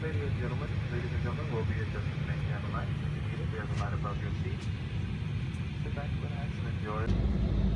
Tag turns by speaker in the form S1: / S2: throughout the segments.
S1: ladies and gentlemen, we'll be adjusting the camera line. If you need it, we have a line above your seat. Sit back, relax, and enjoy.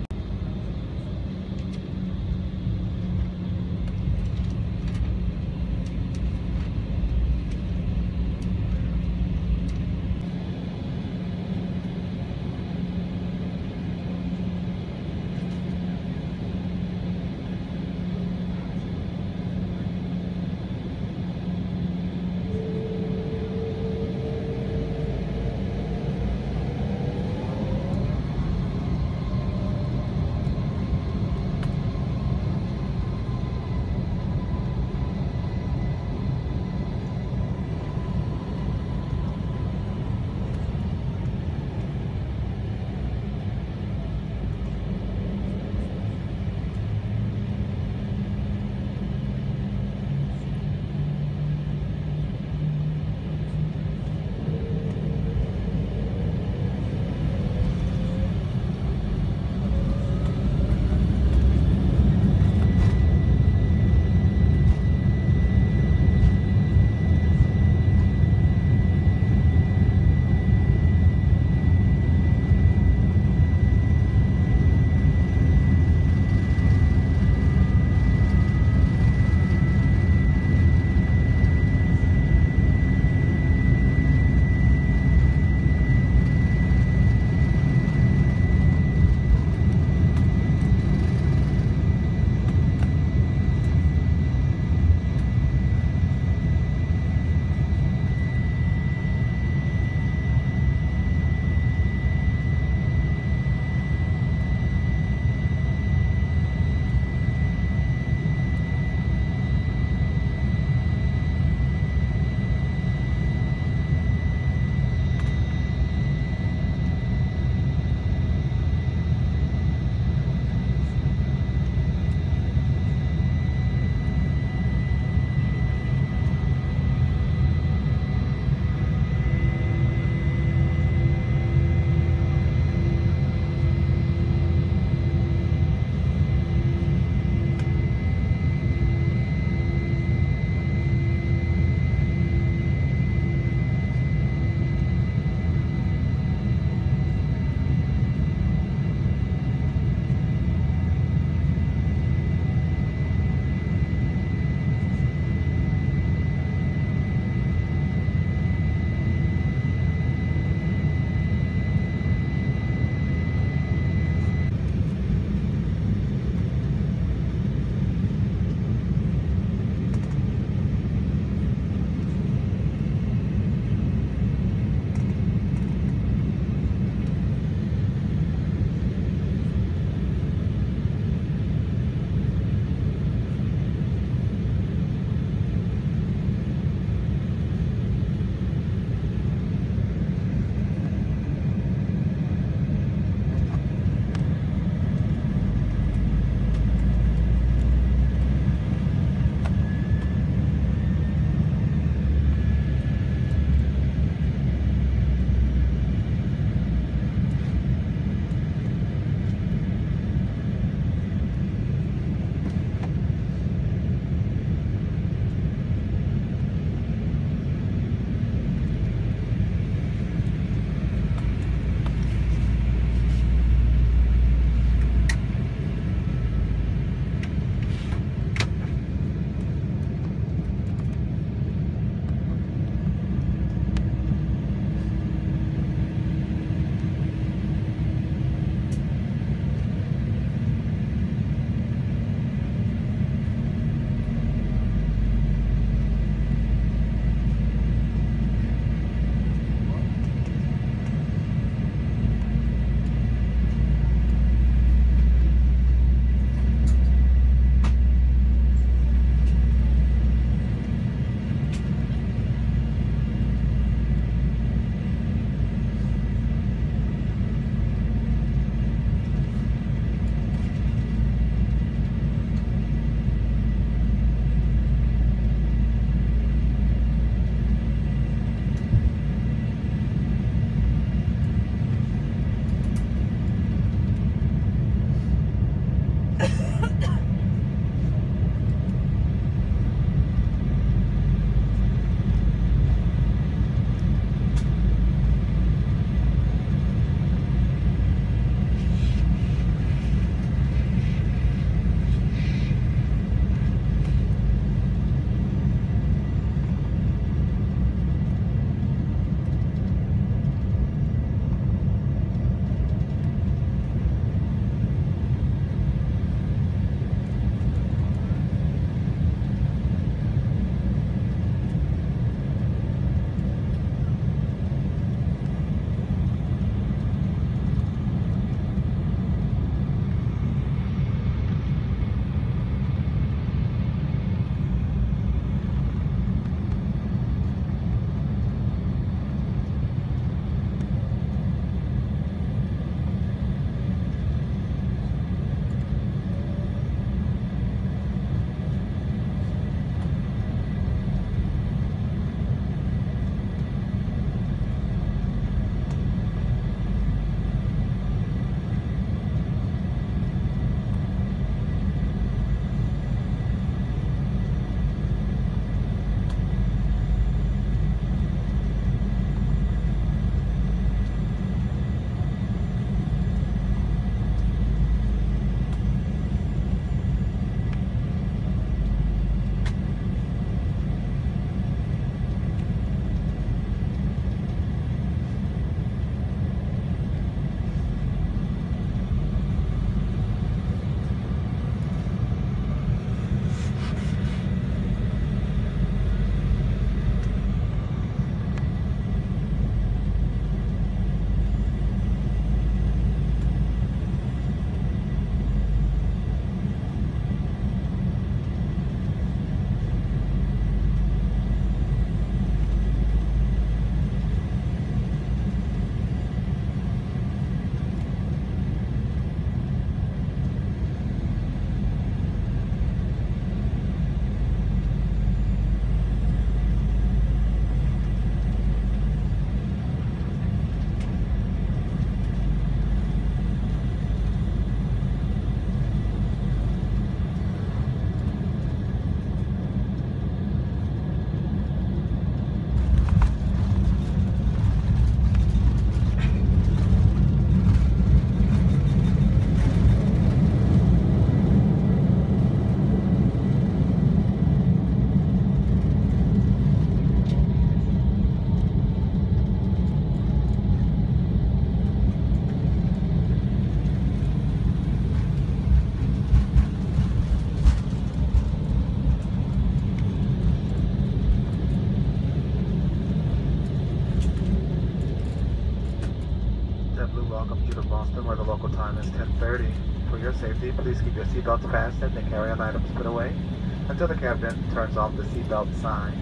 S1: JetBlue welcomes you to Boston, where the local time is 10:30. For your safety, please keep your seatbelts fastened and carry-on items put away until the captain turns off the seatbelt sign.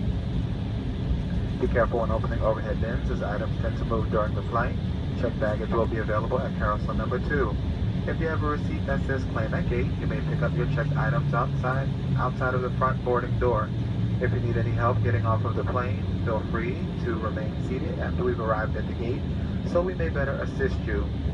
S1: Be careful when opening overhead bins, as items tend to move during the flight. Checked baggage will be available at carousel number 2. If you have a receipt that says claim at gate, you may pick up your checked items outside of the front boarding door. If you need any help getting off of the plane, feel free to remain seated after we've arrived at the gate so we may better assist you.